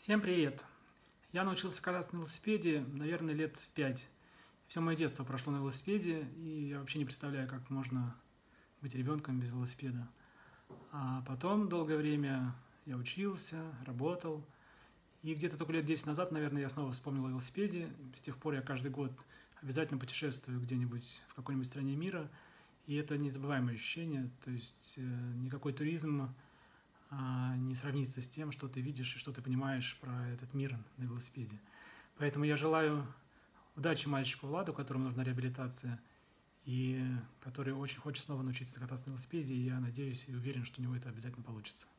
Всем привет! Я научился кататься на велосипеде, наверное, лет в 5. Все мое детство прошло на велосипеде, и я вообще не представляю, как можно быть ребенком без велосипеда. А потом долгое время я учился, работал, и где-то только лет 10 назад, наверное, я снова вспомнил о велосипеде. С тех пор я каждый год обязательно путешествую где-нибудь в какой-нибудь стране мира, и это незабываемое ощущение, то есть никакой туризм не сравнится с тем, что ты видишь и что ты понимаешь про этот мир на велосипеде. Поэтому я желаю удачи мальчику Владу, которому нужна реабилитация, и который очень хочет снова научиться кататься на велосипеде, и я надеюсь и уверен, что у него это обязательно получится.